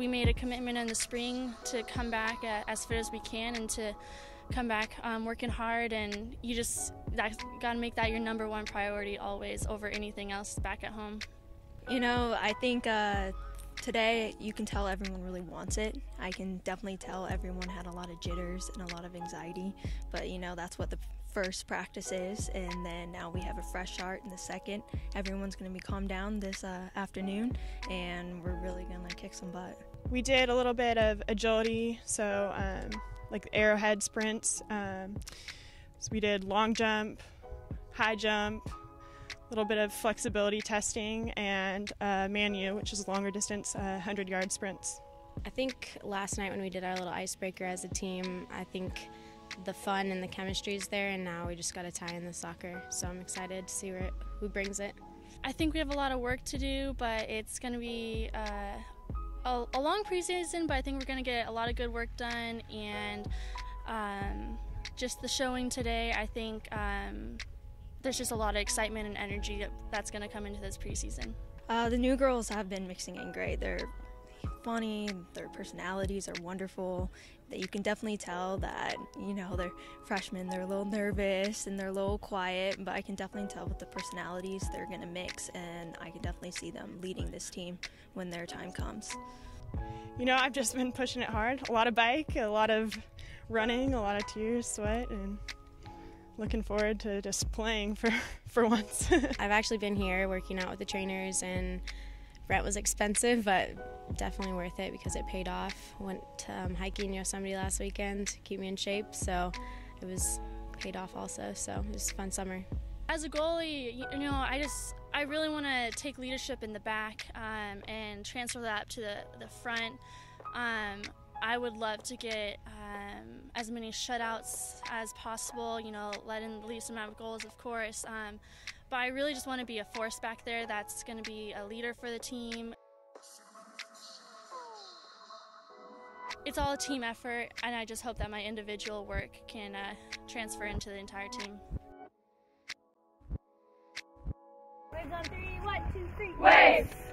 we made a commitment in the spring to come back as fit as we can and to come back working hard, and you just got to make that your #1 priority always over anything else back at home. You know, I think today you can tell everyone really wants it. I can definitely tell everyone had a lot of jitters and a lot of anxiety, but you know, that's what the first practice is, and then now we have a fresh start in the second. Everyone's going to be calmed down this afternoon, and we're really going to kick some butt. We did a little bit of agility, so like arrowhead sprints. So we did long jump, high jump, a little bit of flexibility testing, and Manu, which is longer distance 100-yard sprints. I think last night when we did our little icebreaker as a team, I think the fun and the chemistry is there, and now we just got to tie in the soccer. So I'm excited to see who brings it. I think we have a lot of work to do, but it's going to be a long preseason, but I think we're going to get a lot of good work done, and just the showing today, I think there's just a lot of excitement and energy that's going to come into this preseason. The new girls have been mixing in great. They're funny, their personalities are wonderful. That you can definitely tell that, you know, they're freshmen, they're a little nervous and they're a little quiet, but I can definitely tell with the personalities they're going to mix, and I can definitely see them leading this team when their time comes. You know, I've just been pushing it hard. A lot of bike, a lot of running, a lot of tears, sweat, and looking forward to just playing for once. I've actually been here working out with the trainers, and rent was expensive, but definitely worth it because it paid off. Went hiking Yosemite last weekend to keep me in shape, so it was paid off also, so it was a fun summer. As a goalie, you know, I really want to take leadership in the back and transfer that to the front. I would love to get as many shutouts as possible, you know, let in the least amount of goals, of course. But I really just want to be a force back there that's going to be a leader for the team. It's all a team effort, and I just hope that my individual work can transfer into the entire team. Waves on 3, 1, 2, 3. Waves!